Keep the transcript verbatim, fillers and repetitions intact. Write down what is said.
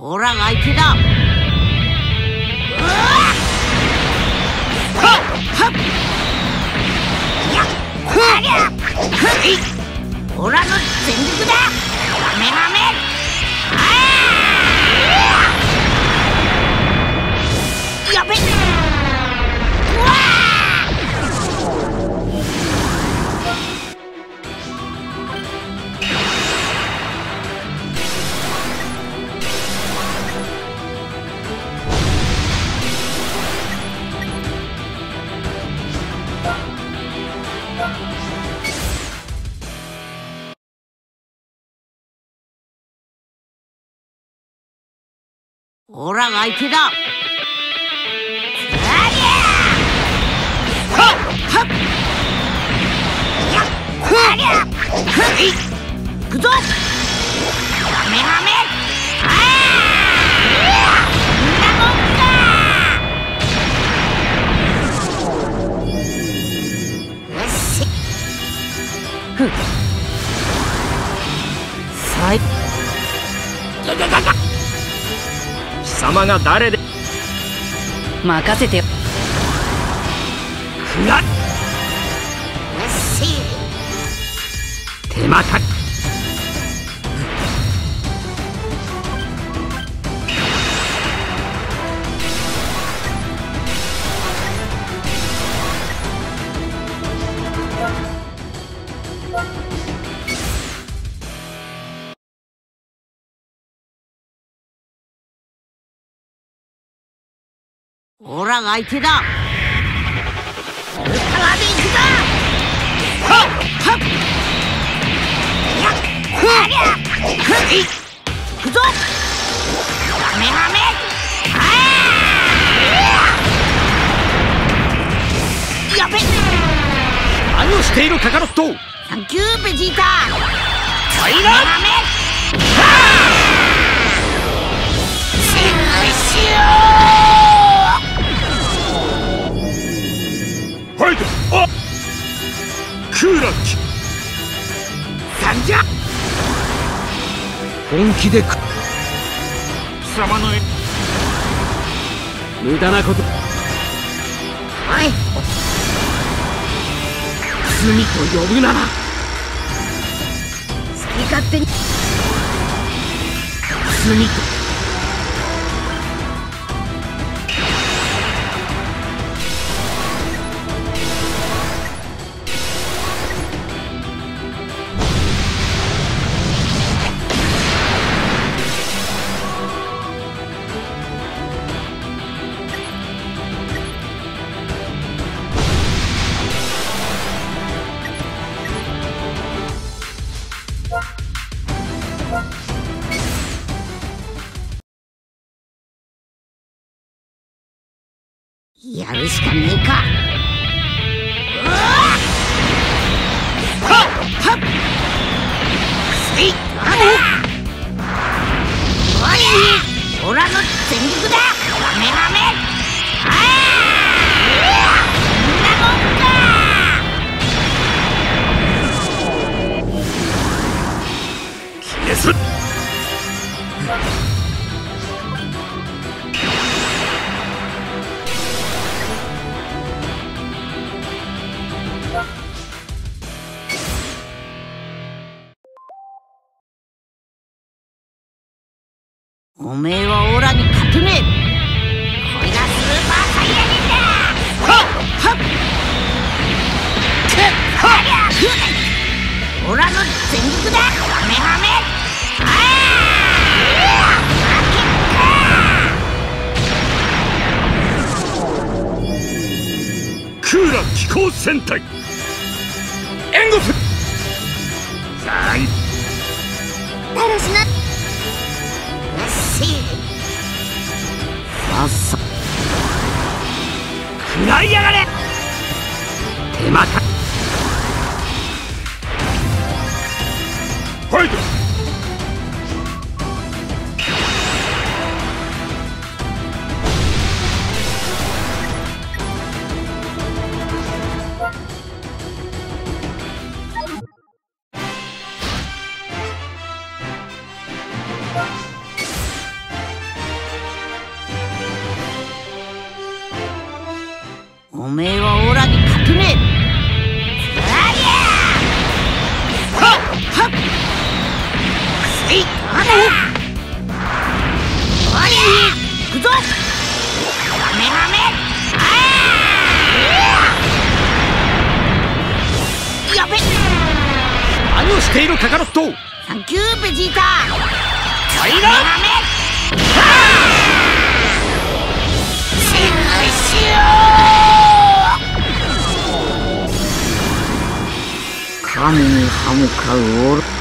オラが相手だ。オラの全力だ。ガメガメ。やべっ。うわオラが相手だ。行くぞ。ガメガメ。んなもんか。よし。ふん。さい。やややや。 貴様が誰で。 任せてよ。 ふがっ。 よし。 手間か。 オラが相手だ。ウルトラで行くぞ。はっはっ。やっはりゃいくぞ。ガメガメ。ああやべっ。 何をしているカカロット。 サンキューベジータ。 はい、 ガメガメ。はあシューシュー。 はい、あクーラッチなんじゃ。 本気でく貴様の絵無駄なこと。 おい罪と呼ぶなら好き勝手に。 罪とやるしかねえか。うわはっはっせいおいオラの全力だ。ガメガメ。ああこんなもんか。 消す。 おめえはオラに勝てねえ。これがスーパーサイヤ人だ。はっはっくっはっオラの全力だ。ガメガメ。ああクーラ機構戦隊援護する。さあいだらしな。さっさ食らいやがれ。手間か。ファイト。 おめえはオラに勝てねえ。ありゃはっはっくせいあらおりゃ行くぞ。カメハメああやべっ。 何をしているカカロット。 サンキューベジータ。 はいな。 神に歯向かうオロ